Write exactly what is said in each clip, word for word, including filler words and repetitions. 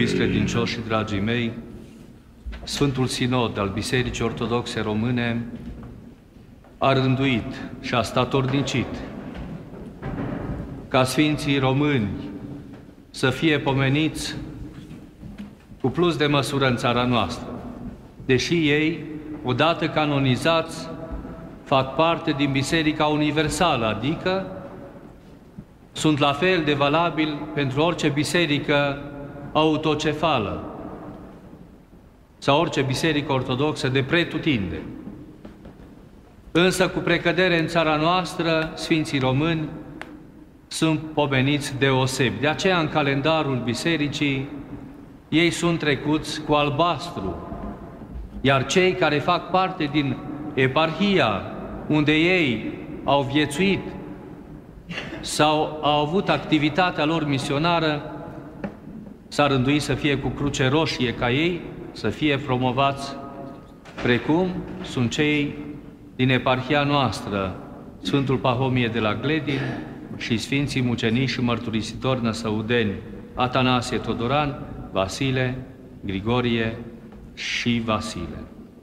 Iubiți credincioși și dragii mei, Sfântul Sinod al Bisericii Ortodoxe Române a rânduit și a statornicit ca Sfinții Români să fie pomeniți cu plus de măsură în țara noastră, deși ei, odată canonizați, fac parte din Biserica Universală, adică sunt la fel de valabili pentru orice biserică autocefală sau orice biserică ortodoxă de pretutindeni. Însă, cu precădere în țara noastră, Sfinții Români sunt pomeniți deosebi. De aceea, în calendarul bisericii, ei sunt trecuți cu albastru, iar cei care fac parte din eparhia unde ei au viețuit sau au avut activitatea lor misionară, s-a rânduit să fie cu cruce roșie ca ei, să fie promovați precum sunt cei din eparhia noastră, Sfântul Pahomie de la Gledin și Sfinții Mucenici și Mărturisitori Năsăudeni, Atanasie Todoran, Vasile, Grigorie și Vasile.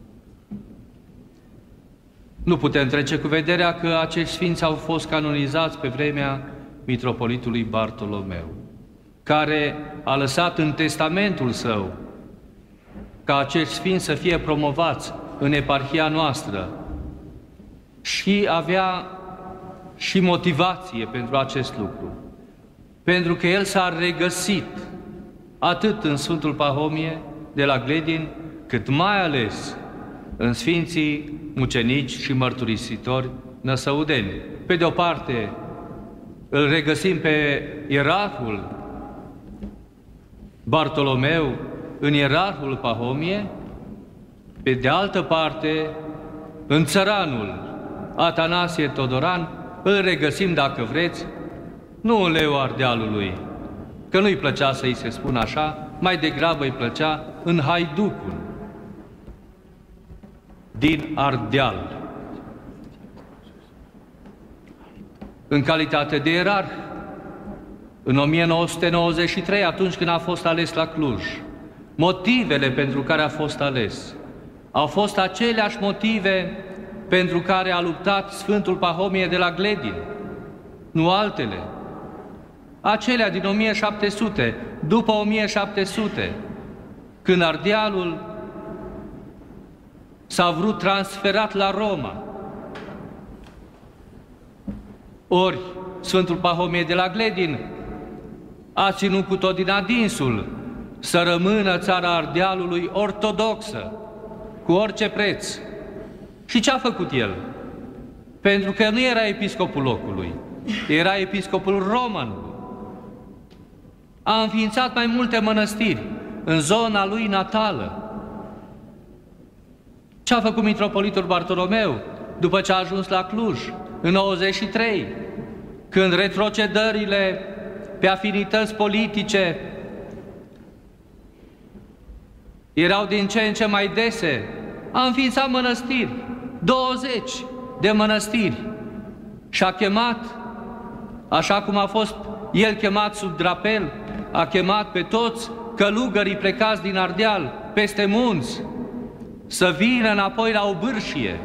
Nu putem trece cu vederea că acești sfinți au fost canonizați pe vremea mitropolitului Bartolomeu, care a lăsat în testamentul său ca acești sfinți să fie promovați în eparhia noastră și avea și motivație pentru acest lucru, pentru că el s-a regăsit atât în Sfântul Pahomie de la Gledin, cât mai ales în Sfinții Mucenici și Mărturisitori Năsăudeni. Pe de o parte, îl regăsim pe ierarhul Bartolomeu în ierarhul Pahomie, pe de altă parte, în țăranul Atanasie Todoran, îl regăsim, dacă vreți, nu în leul Ardealului, că nu-i plăcea să-i se spună așa, mai degrabă îi plăcea în haiducul din Ardeal. În calitate de ierarh, în o mie nouă sute nouăzeci și trei, atunci când a fost ales la Cluj, motivele pentru care a fost ales au fost aceleași motive pentru care a luptat Sfântul Pahomie de la Gledin, nu altele. Acelea din o mie șapte sute, după o mie șapte sute, când Ardealul s-a vrut transferat la Roma. Ori Sfântul Pahomie de la Gledin a ținut cu tot din adinsul să rămână țara Ardealului ortodoxă, cu orice preț. Și ce a făcut el? Pentru că nu era episcopul locului, era episcopul Romanului. A înființat mai multe mănăstiri în zona lui natală. Ce a făcut mitropolitul Bartolomeu după ce a ajuns la Cluj, în nouăzeci și trei, când retrocedările pe afinități politice erau din ce în ce mai dese? A înființat mănăstiri, douăzeci de mănăstiri, și a chemat, așa cum a fost el chemat sub drapel, a chemat pe toți călugării plecați din Ardeal, peste munți, să vină înapoi la Obârșie,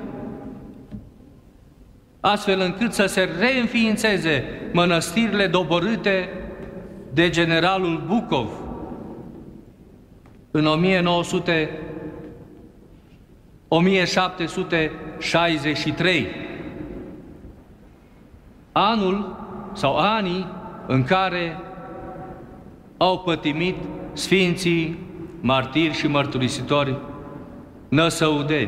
astfel încât să se reînființeze mănăstirile doborâte de generalul Bucov în o mie șapte sute șaizeci și trei, anul sau anii în care au pătimit Sfinții martiri și mărturisitori năsăudeni.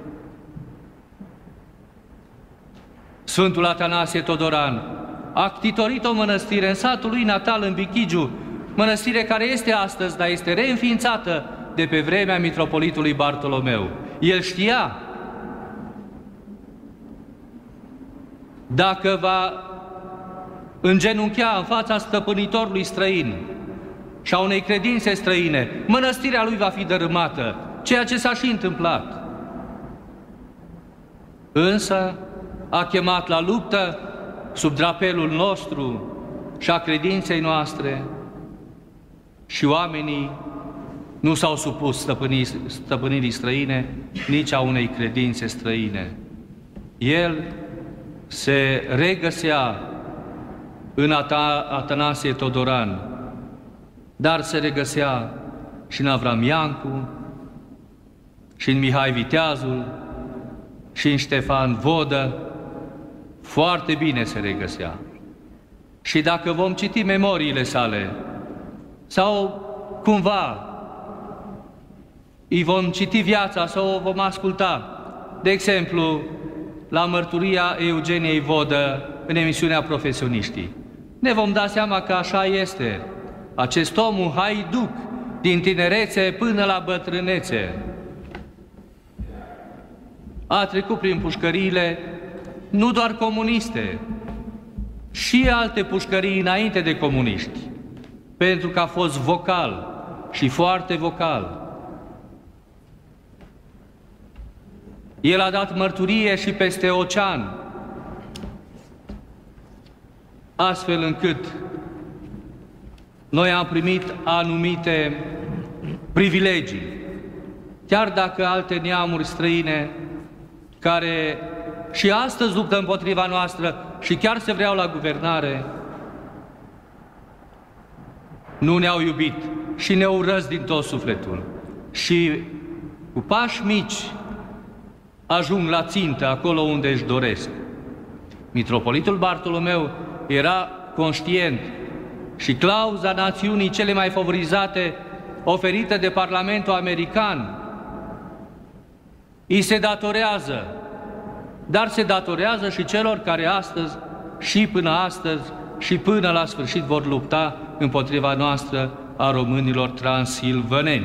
Sfântul Atanasie Todoran a ctitorit o mănăstire în satul lui natal, în Bichigiu, mănăstire care este astăzi, dar este reînființată de pe vremea mitropolitului Bartolomeu. El știa, dacă va îngenunchea în fața stăpânitorului străin și a unei credințe străine, mănăstirea lui va fi dărâmată, ceea ce s-a și întâmplat. Însă a chemat la luptă sub drapelul nostru și a credinței noastre și oamenii nu s-au supus stăpânii, stăpânirii străine, nici a unei credințe străine. El se regăsea în Atanasie Todoran, dar se regăsea și în Avram Iancu, și în Mihai Viteazul, și în Ștefan Vodă. Foarte bine se regăsea. Și dacă vom citi memoriile sale, sau cumva îi vom citi viața sau o vom asculta, de exemplu, la mărturia Eugeniei Vodă în emisiunea Profesioniștii, ne vom da seama că așa este. Acest om, un haiduc, din tinerețe până la bătrânețe, a trecut prin pușcăriile nu doar comuniste, și alte pușcării înainte de comuniști, pentru că a fost vocal și foarte vocal. El a dat mărturie și peste ocean, astfel încât noi am primit anumite privilegii, chiar dacă alte neamuri străine care și astăzi luptă împotriva noastră și chiar se vreau la guvernare, nu ne-au iubit și ne urăsc din tot sufletul. Și cu pași mici ajung la țintă, acolo unde își doresc. Mitropolitul Bartolomeu era conștient și clauza națiunii cele mai favorizate oferită de Parlamentul American îi se datorează, dar se datorează și celor care astăzi și până astăzi și până la sfârșit vor lupta împotriva noastră, a românilor transilvaneni.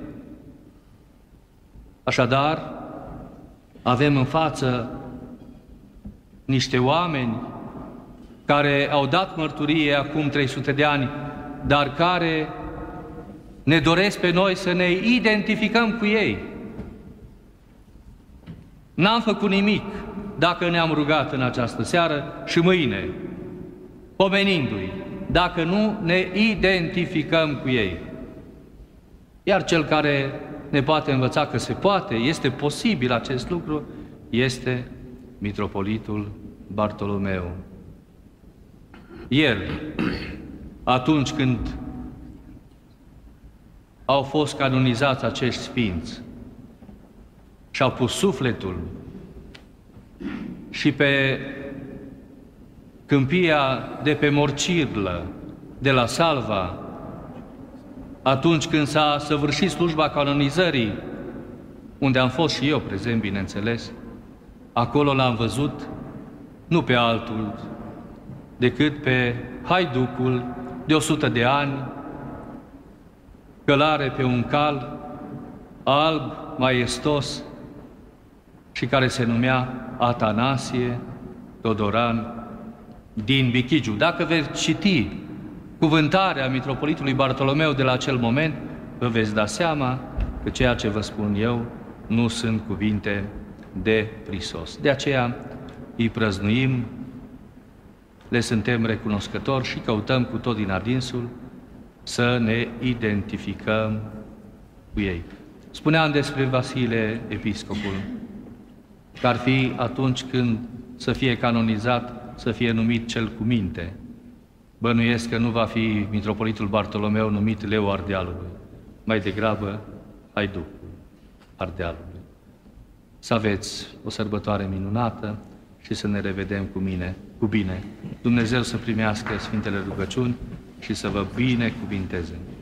Așadar, avem în față niște oameni care au dat mărturie acum trei sute de ani, dar care ne doresc pe noi să ne identificăm cu ei. N-am făcut nimic dacă ne-am rugat în această seară și mâine, pomenindu-i, dacă nu ne identificăm cu ei. Iar cel care ne poate învăța că se poate, este posibil acest lucru, este Mitropolitul Bartolomeu. El, atunci când au fost canonizați acești sfinți și-au pus sufletul și pe câmpia de pe Morcirlă, de la Salva, atunci când s-a săvârșit slujba canonizării, unde am fost și eu prezent, bineînțeles, acolo l-am văzut, nu pe altul, decât pe haiducul de o sută de ani, călare pe un cal, alb, maestos, și care se numea Atanasie Todoran din Bichigiu. Dacă veți citi cuvântarea Mitropolitului Bartolomeu de la acel moment, vă veți da seama că ceea ce vă spun eu nu sunt cuvinte de prisos. De aceea îi prăznuim, le suntem recunoscători și căutăm cu tot din adinsul să ne identificăm cu ei. Spuneam despre Vasile Episcopul, că ar fi atunci când să fie canonizat, să fie numit cel cu minte. Bănuiesc că nu va fi Mitropolitul Bartolomeu numit Leu Ardealului, mai degrabă haiducul Ardealului. Să aveți o sărbătoare minunată și să ne revedem cu mine, cu bine. Dumnezeu să primească Sfintele rugăciuni și să vă binecuvinteze.